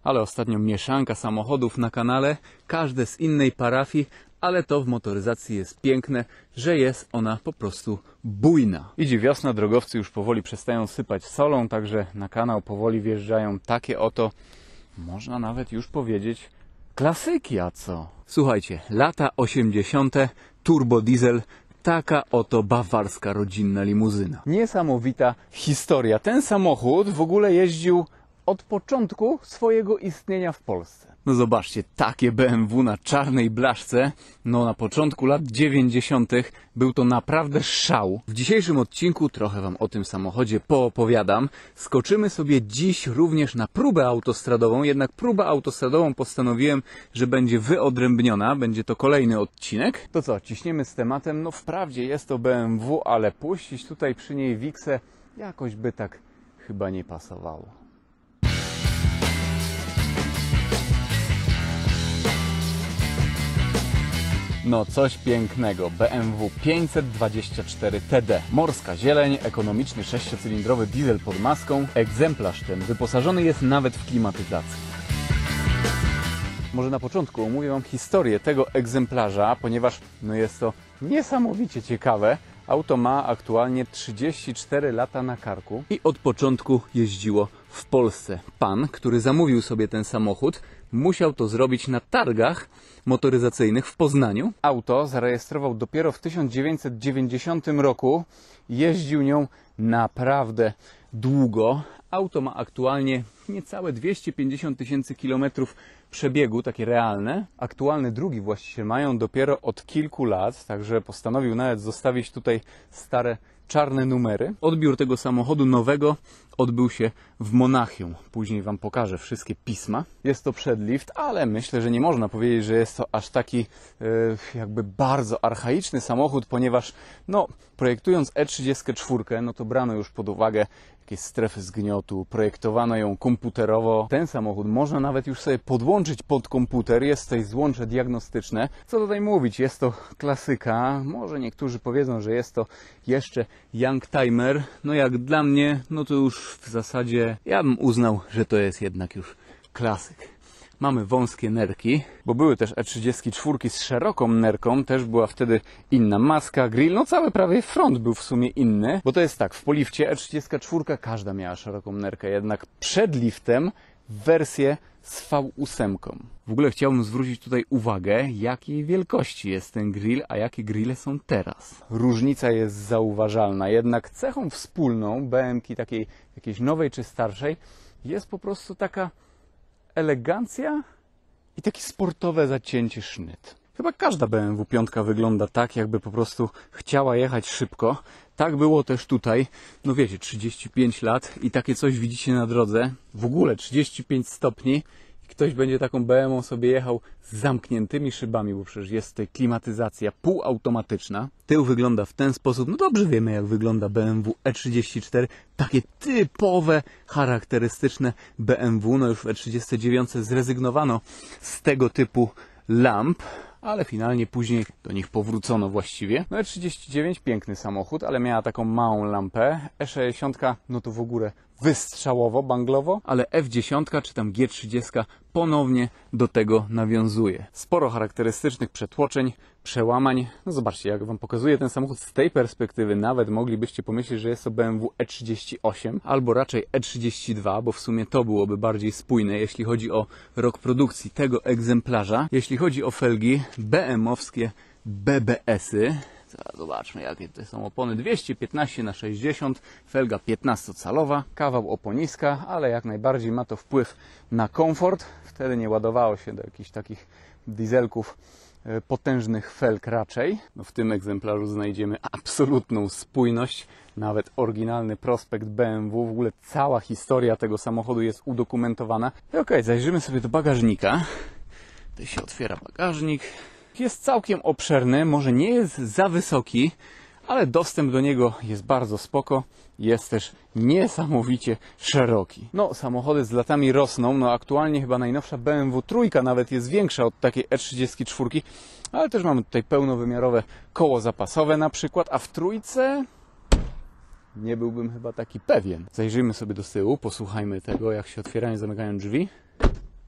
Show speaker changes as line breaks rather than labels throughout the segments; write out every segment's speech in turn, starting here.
Ale ostatnio mieszanka samochodów na kanale, każde z innej parafii, ale to w motoryzacji jest piękne, że jest ona po prostu bujna. Idzie wiosna, drogowcy już powoli przestają sypać solą, także na kanał powoli wjeżdżają takie oto, można nawet już powiedzieć, klasyki, a co? Słuchajcie, lata 80., turbodiesel, taka oto bawarska rodzinna limuzyna. Niesamowita historia. Ten samochód w ogóle jeździł od początku swojego istnienia w Polsce. No zobaczcie, takie BMW na czarnej blaszce, no na początku lat 90. był to naprawdę szał. W dzisiejszym odcinku trochę Wam o tym samochodzie poopowiadam. Skoczymy sobie dziś również na próbę autostradową, jednak próbę autostradową postanowiłem, że będzie wyodrębniona, będzie to kolejny odcinek. To co, ciśniemy z tematem? No wprawdzie jest to BMW, ale puścić tutaj przy niej Wixę jakoś by tak chyba nie pasowało. No coś pięknego, BMW 524 TD. Morska zieleń, ekonomiczny 6-cylindrowy diesel pod maską. Egzemplarz ten wyposażony jest nawet w klimatyzację. Może na początku omówię Wam historię tego egzemplarza, ponieważ no jest to niesamowicie ciekawe. Auto ma aktualnie 34 lata na karku i od początku jeździło w Polsce. Pan, który zamówił sobie ten samochód, musiał to zrobić na targach motoryzacyjnych w Poznaniu. Auto zarejestrował dopiero w 1990 roku. Jeździł nią naprawdę długo. Auto ma aktualnie niecałe 250 000 kilometrów przebiegu, takie realne. Aktualny drugi właściciel mają dopiero od kilku lat, także postanowił nawet zostawić tutaj stare czarne numery. Odbiór tego samochodu nowego odbył się w Monachium. Później Wam pokażę wszystkie pisma. Jest to przedlift, ale myślę, że nie można powiedzieć, że jest to aż taki jakby bardzo archaiczny samochód, ponieważ no, projektując E34, no to brano już pod uwagę jakieś strefy zgniotu, projektowano ją komputerowo. Ten samochód można nawet już sobie podłączyć pod komputer, jest tutaj złącze diagnostyczne. Co tutaj mówić, jest to klasyka, może niektórzy powiedzą, że jest to jeszcze youngtimer, no jak dla mnie, no to już w zasadzie ja bym uznał, że to jest jednak już klasyk. Mamy wąskie nerki, bo były też E34 z szeroką nerką, też była wtedy inna maska, grill, no cały prawie front był w sumie inny, bo to jest tak, w polifcie E34 każda miała szeroką nerkę, jednak przed liftem wersję z V8. W ogóle chciałbym zwrócić tutaj uwagę, jakiej wielkości jest ten grill, a jakie grille są teraz. Różnica jest zauważalna, jednak cechą wspólną BM-ki takiej jakiejś nowej czy starszej jest po prostu taka elegancja i takie sportowe zacięcie sznyt. Chyba każda BMW 5 wygląda tak, jakby po prostu chciała jechać szybko. Tak było też tutaj. No wiecie, 35 lat i takie coś widzicie na drodze. W ogóle 35 stopni i ktoś będzie taką BMW sobie jechał z zamkniętymi szybami, bo przecież jest tutaj klimatyzacja półautomatyczna. Tył wygląda w ten sposób. No dobrze wiemy, jak wygląda BMW E34. Takie typowe, charakterystyczne BMW. No już w E39 zrezygnowano z tego typu lamp, ale finalnie później do nich powrócono właściwie. No E39 piękny samochód, ale miała taką małą lampę. E60 no to w ogóle wystrzałowo, banglowo, ale F10 czy tam G30 ponownie do tego nawiązuje. Sporo charakterystycznych przetłoczeń, przełamań. No zobaczcie, jak Wam pokazuję ten samochód z tej perspektywy, nawet moglibyście pomyśleć, że jest to BMW E38 albo raczej E32, bo w sumie to byłoby bardziej spójne, jeśli chodzi o rok produkcji tego egzemplarza. Jeśli chodzi o felgi, BM-owskie BBS-y. Zobaczmy, jakie to są opony. 215/60, felga 15-calowa, kawał oponiska, ale jak najbardziej ma to wpływ na komfort. Wtedy nie ładowało się do jakichś takich dieselków potężnych felg raczej. No w tym egzemplarzu znajdziemy absolutną spójność, nawet oryginalny prospekt BMW, w ogóle cała historia tego samochodu jest udokumentowana. I okej, zajrzymy sobie do bagażnika. Tutaj się otwiera bagażnik. Jest całkiem obszerny, może nie jest za wysoki, ale dostęp do niego jest bardzo spoko. Jest też niesamowicie szeroki. No, samochody z latami rosną. No, aktualnie chyba najnowsza BMW trójka nawet jest większa od takiej E34, ale też mamy tutaj pełnowymiarowe koło zapasowe na przykład, a w trójce nie byłbym chyba taki pewien. Zajrzyjmy sobie do tyłu, posłuchajmy tego, jak się otwierają i zamykają drzwi.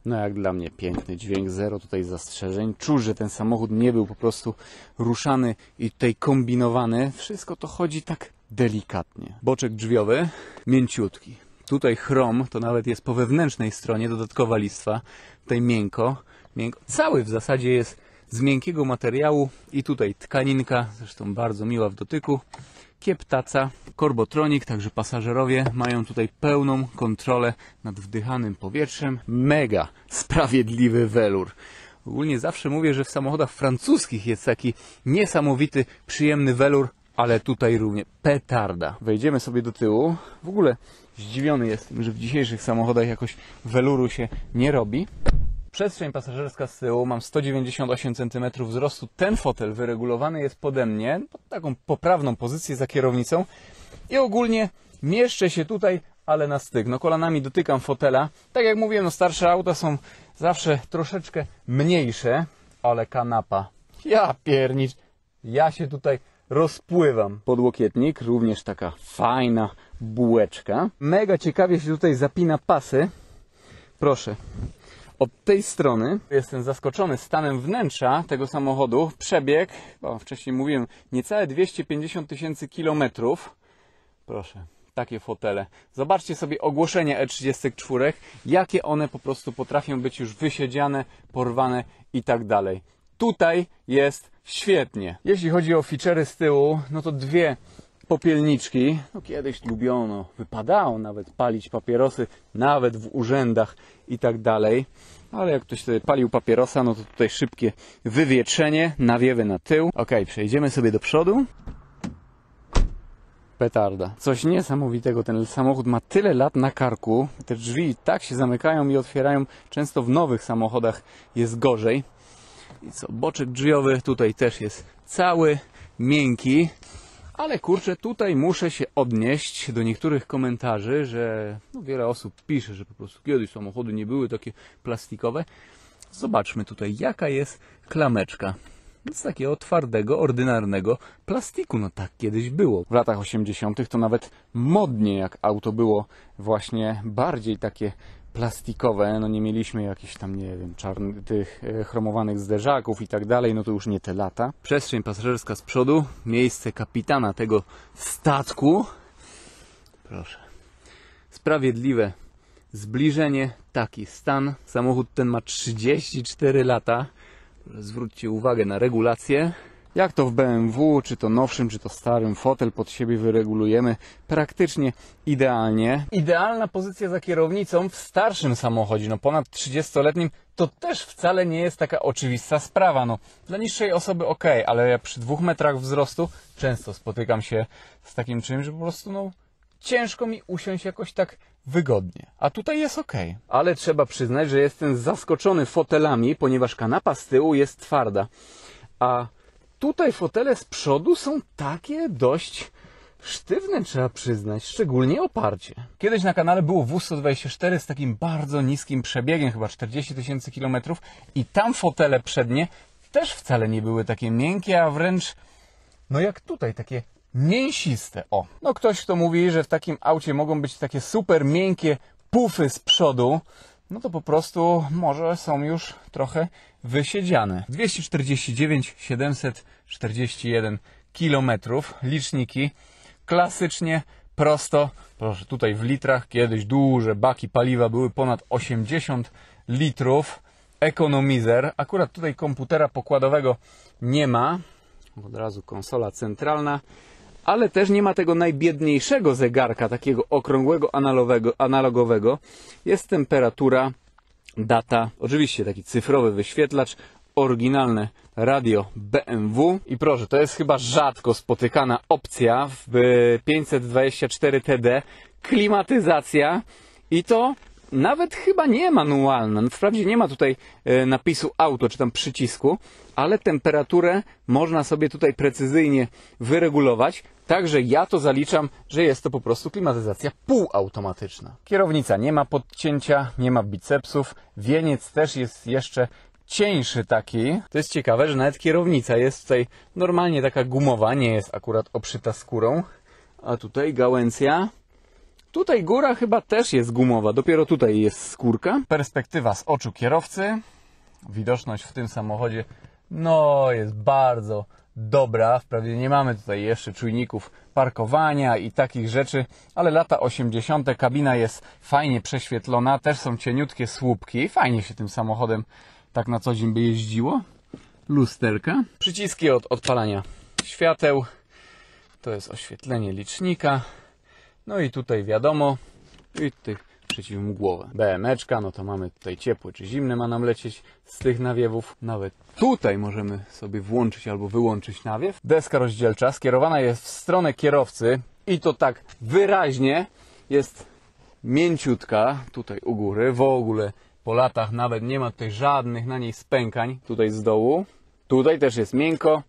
No jak dla mnie piękny dźwięk, zero tutaj zastrzeżeń. Czuć, że ten samochód nie był po prostu ruszany i tutaj kombinowany. Wszystko to chodzi tak delikatnie. Boczek drzwiowy, mięciutki. Tutaj chrom, to nawet jest po wewnętrznej stronie, dodatkowa listwa. Tutaj miękko. Cały w zasadzie jest z miękkiego materiału i tutaj tkaninka, zresztą bardzo miła w dotyku. Kieptaca, korbotronik, także pasażerowie mają tutaj pełną kontrolę nad wdychanym powietrzem. Mega sprawiedliwy welur. Ogólnie zawsze mówię, że w samochodach francuskich jest taki niesamowity, przyjemny welur, ale tutaj również petarda. Wejdziemy sobie do tyłu. W ogóle zdziwiony jestem, że w dzisiejszych samochodach jakoś weluru się nie robi. Przestrzeń pasażerska z tyłu, mam 198 cm wzrostu. Ten fotel wyregulowany jest pode mnie, pod taką poprawną pozycję za kierownicą i ogólnie mieszczę się tutaj, ale na styk. No kolanami dotykam fotela. Tak jak mówiłem, no starsze auta są zawsze troszeczkę mniejsze, ale kanapa. Ja piernicz, ja się tutaj rozpływam. Podłokietnik, również taka fajna bułeczka. Mega ciekawie się tutaj zapina pasy. Proszę. Od tej strony jestem zaskoczony stanem wnętrza tego samochodu. Przebieg, wcześniej mówiłem, niecałe 250 000 kilometrów. Proszę, takie fotele. Zobaczcie sobie ogłoszenia E34, jakie one po prostu potrafią być już wysiedziane, porwane i tak dalej. Tutaj jest świetnie. Jeśli chodzi o feature'y z tyłu, no to dwie popielniczki. No kiedyś lubiono, wypadało nawet palić papierosy, nawet w urzędach i tak dalej. Ale jak ktoś sobie palił papierosa, no to tutaj szybkie wywietrzenie, nawiewy na tył. Ok, przejdziemy sobie do przodu. Petarda. Coś niesamowitego. Ten samochód ma tyle lat na karku. Te drzwi tak się zamykają i otwierają. Często w nowych samochodach jest gorzej. I co, boczek drzwiowy tutaj też jest cały, miękki. Ale kurczę, tutaj muszę się odnieść do niektórych komentarzy, że no, wiele osób pisze, że po prostu kiedyś samochody nie były takie plastikowe. Zobaczmy tutaj, jaka jest klameczka. Z takiego twardego, ordynarnego plastiku. No tak kiedyś było. W latach 80. to nawet modnie, jak auto było właśnie bardziej takie plastikowe. No nie mieliśmy jakichś tam, nie wiem, tych chromowanych zderzaków i tak dalej. No to już nie te lata. Przestrzeń pasażerska z przodu. Miejsce kapitana tego statku. Proszę. Sprawiedliwe zbliżenie. Taki stan. Samochód ten ma 34 lata. Zwróćcie uwagę na regulację. Jak to w BMW, czy to nowszym, czy to starym, fotel pod siebie wyregulujemy praktycznie idealnie. Idealna pozycja za kierownicą w starszym samochodzie, no ponad 30-letnim, to też wcale nie jest taka oczywista sprawa. No, dla niższej osoby ok, ale ja przy 2 metrach wzrostu często spotykam się z takim czymś, że po prostu no, ciężko mi usiąść jakoś tak wygodnie. A tutaj jest ok. Ale trzeba przyznać, że jestem zaskoczony fotelami, ponieważ kanapa z tyłu jest twarda. A tutaj fotele z przodu są takie dość sztywne, trzeba przyznać, szczególnie oparcie. Kiedyś na kanale było W124 z takim bardzo niskim przebiegiem, chyba 40 000 kilometrów i tam fotele przednie też wcale nie były takie miękkie, a wręcz, no jak tutaj, takie mięsiste. O, no ktoś, kto mówi, że w takim aucie mogą być takie super miękkie pufy z przodu, no to po prostu może są już trochę wysiedziane. 249 741 km, liczniki, klasycznie, prosto, proszę, tutaj w litrach, kiedyś duże baki paliwa były ponad 80 litrów, ekonomizer, akurat tutaj komputera pokładowego nie ma, od razu konsola centralna, ale też nie ma tego najbiedniejszego zegarka, takiego okrągłego, analogowego. Jest temperatura, data, oczywiście taki cyfrowy wyświetlacz, oryginalne radio BMW. I proszę, to jest chyba rzadko spotykana opcja w 524 TD, klimatyzacja i to nawet chyba nie manualna. Wprawdzie nie ma tutaj napisu auto, czy tam przycisku, ale temperaturę można sobie tutaj precyzyjnie wyregulować. Także ja to zaliczam, że jest to po prostu klimatyzacja półautomatyczna. Kierownica nie ma podcięcia, nie ma bicepsów. Wieniec też jest jeszcze cieńszy taki. To jest ciekawe, że nawet kierownica jest tutaj normalnie taka gumowa, nie jest akurat obszyta skórą. A tutaj gałęzja Tutaj góra chyba też jest gumowa, dopiero tutaj jest skórka. Perspektywa z oczu kierowcy. Widoczność w tym samochodzie no jest bardzo dobra. Wprawdzie nie mamy tutaj jeszcze czujników parkowania i takich rzeczy, ale lata 80. Kabina jest fajnie prześwietlona, też są cieniutkie słupki. Fajnie się tym samochodem tak na co dzień by jeździło. Lusterka. Przyciski od odpalania świateł. To jest oświetlenie licznika. No i tutaj wiadomo, i tych przeciwmgłowe. BM-eczka, no to mamy tutaj ciepłe czy zimne ma nam lecieć z tych nawiewów. Nawet tutaj możemy sobie włączyć albo wyłączyć nawiew. Deska rozdzielcza skierowana jest w stronę kierowcy i to tak wyraźnie jest mięciutka tutaj u góry. W ogóle po latach nawet nie ma tutaj żadnych na niej spękań tutaj z dołu. Tutaj też jest miękko.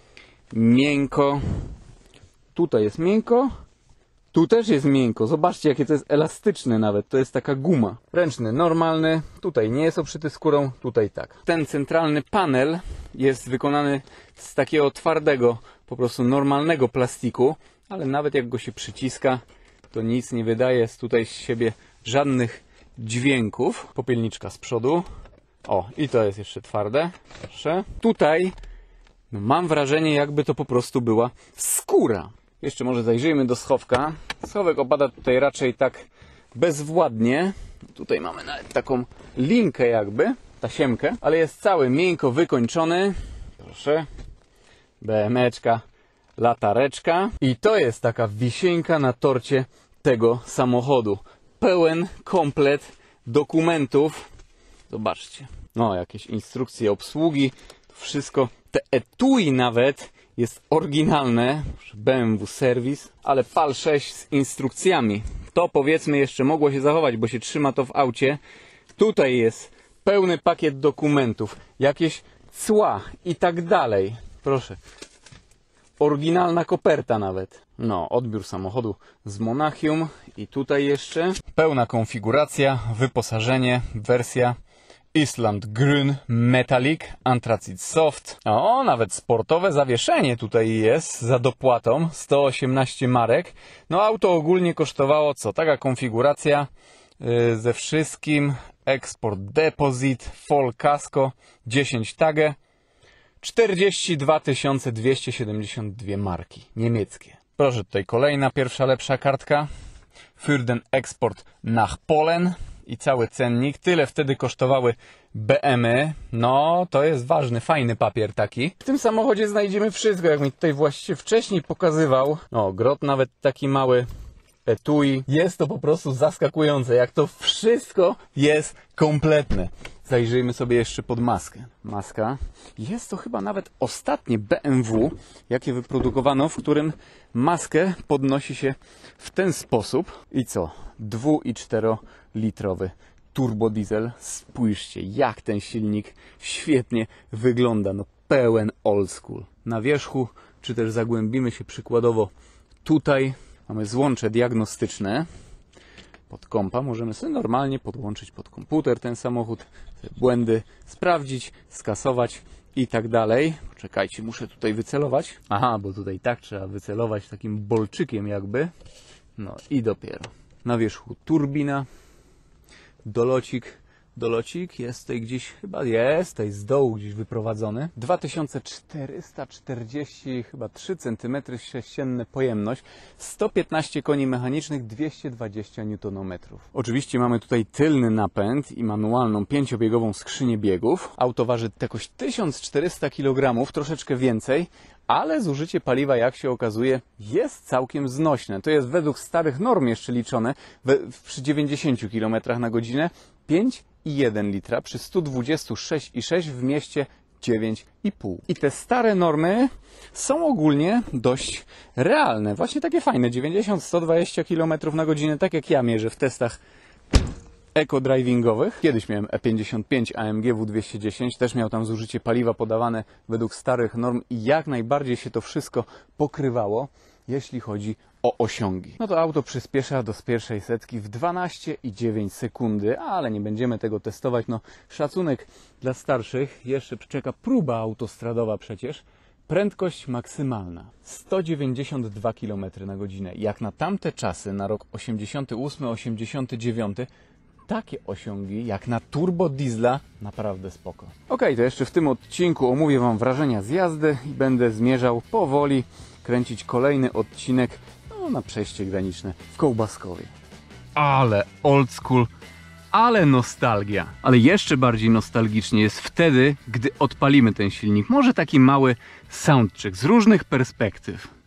Miękko. Tutaj jest miękko. Tu też jest miękko. Zobaczcie, jakie to jest elastyczne nawet. To jest taka guma. Ręczny normalny. Tutaj nie jest obszyty skórą. Tutaj tak. Ten centralny panel jest wykonany z takiego twardego, po prostu normalnego plastiku. Ale nawet jak go się przyciska, to nic nie wydaje tutaj z siebie żadnych dźwięków. Popielniczka z przodu. O, i to jest jeszcze twarde. Proszę. Tutaj no, mam wrażenie, jakby to po prostu była skóra. Jeszcze może zajrzyjmy do schowka. Schowek opada tutaj raczej tak bezwładnie. Tutaj mamy nawet taką linkę jakby, tasiemkę, ale jest cały miękko wykończony. Proszę. BM-eczka, latareczka. I to jest taka wisienka na torcie tego samochodu. Pełen komplet dokumentów. Zobaczcie. No, jakieś instrukcje obsługi. Wszystko. Te etui nawet jest oryginalne. BMW Service. Ale PAL 6 z instrukcjami. To powiedzmy jeszcze mogło się zachować, bo się trzyma to w aucie. Tutaj jest pełny pakiet dokumentów. Jakieś cła i tak dalej. Proszę. Oryginalna koperta nawet. No, odbiór samochodu z Monachium. I tutaj jeszcze pełna konfiguracja, wyposażenie, wersja Island Grün Metallic, Anthrazit Soft. O, nawet sportowe zawieszenie tutaj jest za dopłatą. 118 marek. No, auto ogólnie kosztowało co? Taka konfiguracja ze wszystkim. Export Deposit, Full Casco, 10 tagę. 42 272 marki niemieckie. Proszę, tutaj kolejna, pierwsza lepsza kartka. Für den Export nach Polen. I cały cennik. Tyle wtedy kosztowały BM-y. No, to jest ważny, fajny papier taki. W tym samochodzie znajdziemy wszystko, jak mi tutaj właściwie wcześniej pokazywał. No, grot nawet taki mały. Etui. Jest to po prostu zaskakujące, jak to wszystko jest kompletne. Zajrzyjmy sobie jeszcze pod maskę. Maska. Jest to chyba nawet ostatnie BMW, jakie wyprodukowano, w którym maskę podnosi się w ten sposób. I co? 2- i 4-litrowy turbodiesel. Spójrzcie, jak ten silnik świetnie wygląda. No, pełen old school. Na wierzchu, czy też zagłębimy się przykładowo tutaj. Mamy złącze diagnostyczne pod kompa. Możemy sobie normalnie podłączyć pod komputer ten samochód, te błędy sprawdzić, skasować i tak dalej. Poczekajcie, muszę tutaj wycelować. Aha, bo tutaj tak trzeba wycelować takim bolczykiem jakby. No i dopiero. Na wierzchu turbina, dolocik. Dolocik jest tutaj gdzieś, chyba jest tutaj z dołu gdzieś wyprowadzony. 2443 cm3 pojemność, 115 koni mechanicznych, 220 Nm. Oczywiście mamy tutaj tylny napęd i manualną 5-biegową skrzynię biegów. Auto waży jakoś 1400 kg, troszeczkę więcej, ale zużycie paliwa, jak się okazuje, jest całkiem znośne. To jest według starych norm jeszcze liczone przy 90 km na godzinę. 5,1 litra przy 126,6 w mieście 9,5. I te stare normy są ogólnie dość realne. Właśnie takie fajne. 90-120 km na godzinę, tak jak ja mierzę w testach eco-drivingowych. Kiedyś miałem E55 AMG W210, też miał tam zużycie paliwa podawane według starych norm i jak najbardziej się to wszystko pokrywało, jeśli chodzi o osiągi. No to auto przyspiesza do pierwszej setki w 12,9 sekundy, ale nie będziemy tego testować. No, szacunek dla starszych. Jeszcze czeka próba autostradowa przecież. Prędkość maksymalna 192 km na godzinę. Jak na tamte czasy, na rok 88-89, takie osiągi jak na turbo diesla naprawdę spoko. Ok, to jeszcze w tym odcinku omówię Wam wrażenia z jazdy i będę zmierzał powoli kręcić kolejny odcinek na przejście graniczne w Kołbaskowie. Ale old school, ale nostalgia. Ale jeszcze bardziej nostalgicznie jest wtedy, gdy odpalimy ten silnik. Może taki mały soundcheck z różnych perspektyw.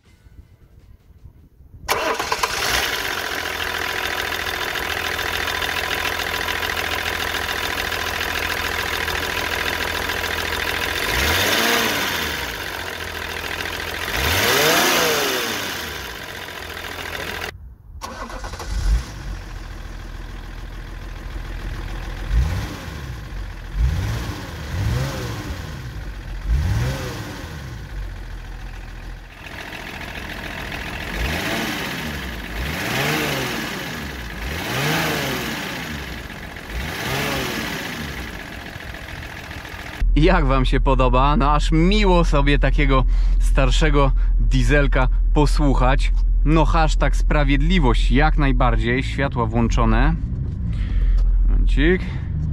Jak Wam się podoba? No aż miło sobie takiego starszego dieselka posłuchać. No hashtag sprawiedliwość jak najbardziej. Światła włączone. Momencik.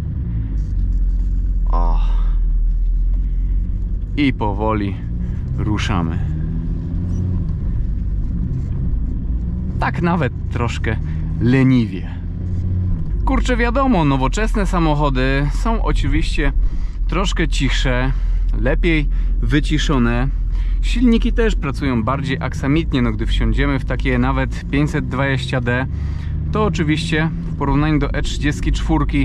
O. I powoli ruszamy. Tak nawet troszkę leniwie. Kurczę, wiadomo, nowoczesne samochody są oczywiście troszkę cichsze, lepiej wyciszone. Silniki też pracują bardziej aksamitnie. No, gdy wsiądziemy w takie nawet 520D, to oczywiście w porównaniu do E34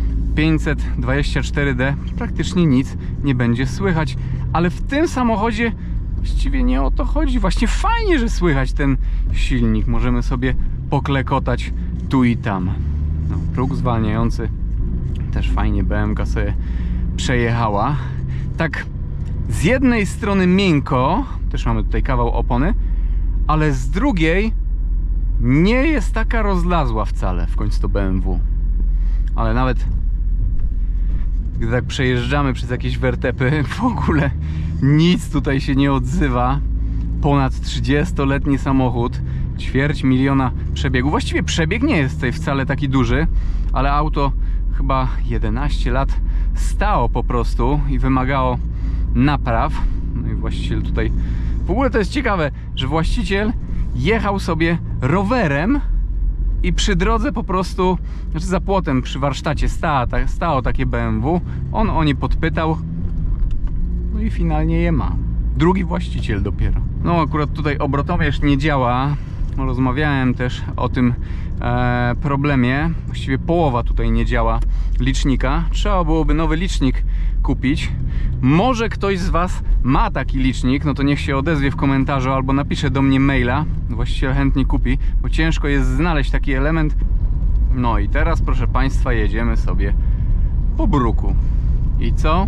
524D praktycznie nic nie będzie słychać. Ale w tym samochodzie właściwie nie o to chodzi. Właśnie fajnie, że słychać ten silnik. Możemy sobie poklekotać tu i tam. No, próg zwalniający też fajnie BMK sobie przejechała. Tak z jednej strony miękko, też mamy tutaj kawał opony, ale z drugiej nie jest taka rozlazła wcale. W końcu to BMW. Ale nawet gdy tak przejeżdżamy przez jakieś wertepy, w ogóle nic tutaj się nie odzywa. Ponad 30-letni samochód, 250 000 przebiegu. Właściwie przebieg nie jest tutaj wcale taki duży, ale auto chyba 11 lat stało po prostu i wymagało napraw. No i właściciel tutaj... W ogóle to jest ciekawe, że właściciel jechał sobie rowerem i przy drodze po prostu, znaczy za płotem przy warsztacie stało takie BMW. On o nie podpytał, no i finalnie je ma. Drugi właściciel dopiero. No akurat tutaj obrotomierz nie działa. Rozmawiałem też o tym problemie. Właściwie połowa tutaj nie działa licznika. Trzeba byłoby nowy licznik kupić. Może ktoś z Was ma taki licznik, no to niech się odezwie w komentarzu albo napisze do mnie maila. Właściciel chętnie kupi, bo ciężko jest znaleźć taki element. No i teraz, proszę Państwa, jedziemy sobie po bruku. I co?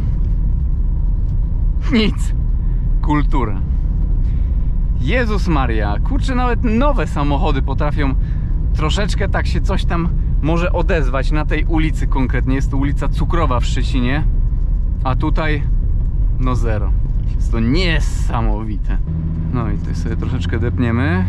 Nic. Kultura. Jezus Maria, kurczę, nawet nowe samochody potrafią troszeczkę tak się coś tam może odezwać na tej ulicy konkretnie. Jest to ulica Cukrowa w Szczecinie, a tutaj no zero. Jest to niesamowite. No i tutaj sobie troszeczkę depniemy.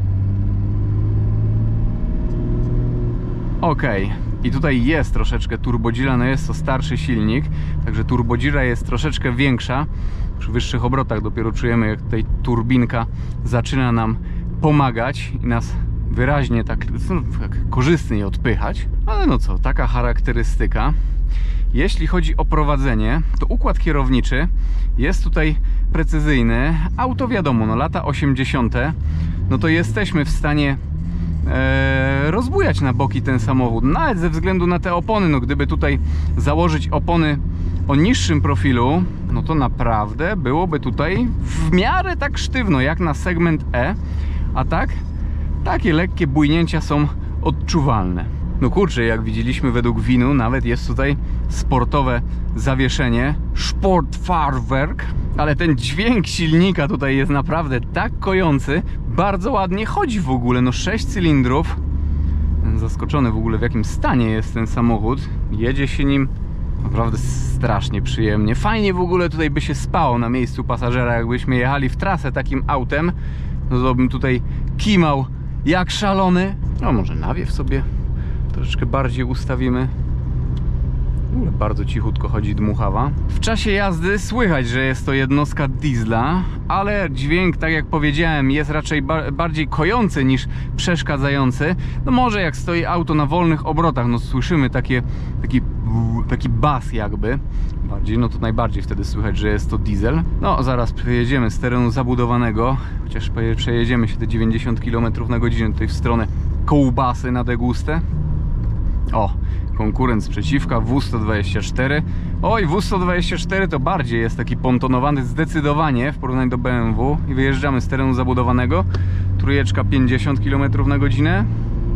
Ok, i tutaj jest troszeczkę turbodzira, no jest to starszy silnik, także turbodzira jest troszeczkę większa. Przy wyższych obrotach dopiero czujemy, jak tutaj turbinka zaczyna nam pomagać i nas wyraźnie tak korzystnie odpychać. Ale no co, taka charakterystyka. Jeśli chodzi o prowadzenie, to układ kierowniczy jest tutaj precyzyjny. Auto wiadomo, no lata 80, no to jesteśmy w stanie rozbujać na boki ten samochód, nawet ze względu na te opony. No gdyby tutaj założyć opony o niższym profilu, no to naprawdę byłoby tutaj w miarę tak sztywno jak na segment E, a tak, takie lekkie bujnięcia są odczuwalne. No kurczę, jak widzieliśmy według Winu, nawet jest tutaj sportowe zawieszenie, Sportfahrwerk, ale ten dźwięk silnika tutaj jest naprawdę tak kojący, bardzo ładnie chodzi w ogóle, no 6 cylindrów. Zaskoczony w ogóle, w jakim stanie jest ten samochód. Jedzie się nim Naprawdę strasznie przyjemnie. Fajnie w ogóle tutaj by się spało na miejscu pasażera. Jakbyśmy jechali w trasę takim autem, no to bym tutaj kimał jak szalony. No może nawiew sobie troszeczkę bardziej ustawimy. W ogóle bardzo cichutko chodzi dmuchawa. W czasie jazdy słychać, że jest to jednostka diesla, ale dźwięk, tak jak powiedziałem, jest raczej bardziej kojący niż przeszkadzający. No może jak stoi auto na wolnych obrotach, no słyszymy taki bas jakby bardziej, no to najbardziej wtedy słychać, że jest to diesel. No zaraz przejedziemy z terenu zabudowanego, chociaż przejedziemy się te 90 km na godzinę tutaj w stronę Kołbasy na degustę. O, konkurent sprzeciwka, W124. Oj, W124 to bardziej jest taki pontonowany zdecydowanie w porównaniu do BMW. I wyjeżdżamy z terenu zabudowanego. Trójeczka 50 km na godzinę.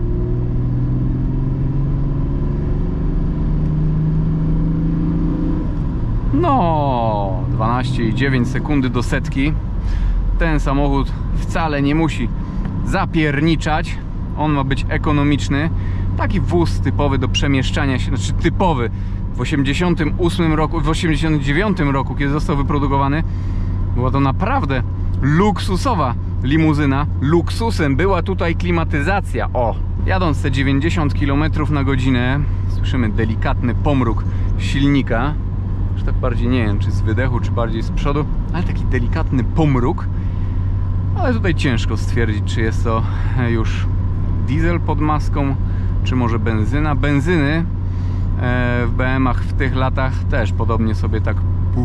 No, 12,9 sekundy do setki. Ten samochód wcale nie musi zapierniczać. On ma być ekonomiczny. Taki wóz typowy do przemieszczania się, znaczy typowy w 88 roku, w 89 roku, kiedy został wyprodukowany, była to naprawdę luksusowa limuzyna. Luksusem była tutaj klimatyzacja. O, jadąc te 90 km na godzinę słyszymy delikatny pomruk silnika. Już tak bardziej nie wiem, czy z wydechu, czy bardziej z przodu, ale taki delikatny pomruk. Ale tutaj ciężko stwierdzić, czy jest to już diesel pod maską, czy może benzyna. Benzyny w BM-ach w tych latach też podobnie sobie tak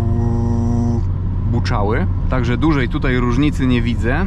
buczały. Także dużej tutaj różnicy nie widzę.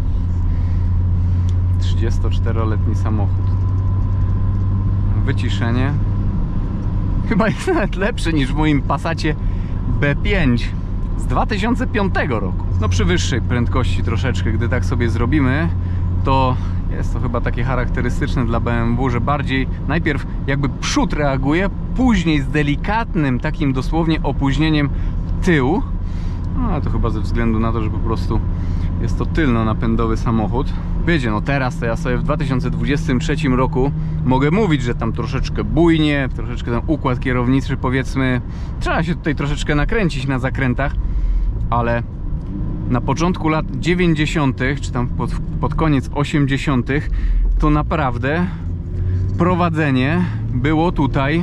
34-letni samochód. Wyciszenie. Chyba jest nawet lepszy niż w moim Passacie B5 z 2005 roku. No przy wyższej prędkości troszeczkę, gdy tak sobie zrobimy, to jest to chyba takie charakterystyczne dla BMW, że bardziej najpierw jakby przód reaguje, później z delikatnym takim dosłownie opóźnieniem tył. No to chyba ze względu na to, że po prostu jest to tylno-napędowy samochód. Wiecie, no teraz to ja sobie w 2023 roku mogę mówić, że tam troszeczkę bujnie, troszeczkę ten układ kierowniczy, powiedzmy, trzeba się tutaj troszeczkę nakręcić na zakrętach, ale na początku lat 90., czy tam pod koniec 80., to naprawdę prowadzenie było tutaj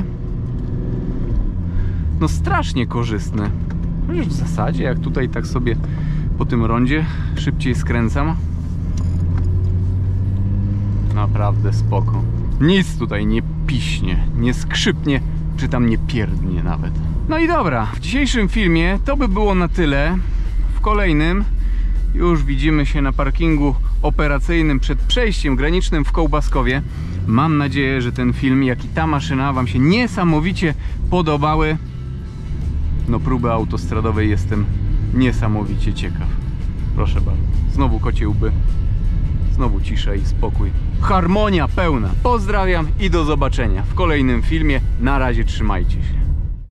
no strasznie korzystne. Chociaż w zasadzie jak tutaj tak sobie po tym rondzie szybciej skręcam, naprawdę spoko. Nic tutaj nie piśnie, nie skrzypnie, czy tam nie pierdnie nawet. No i dobra, w dzisiejszym filmie to by było na tyle. W kolejnym już widzimy się na parkingu operacyjnym przed przejściem granicznym w Kołbaskowie. Mam nadzieję, że ten film, jak i ta maszyna wam się niesamowicie podobały. No próby autostradowej jestem niesamowicie ciekaw. Proszę bardzo. Znowu kocie łby. Znowu cisza i spokój. Harmonia pełna. Pozdrawiam i do zobaczenia w kolejnym filmie. Na razie trzymajcie się.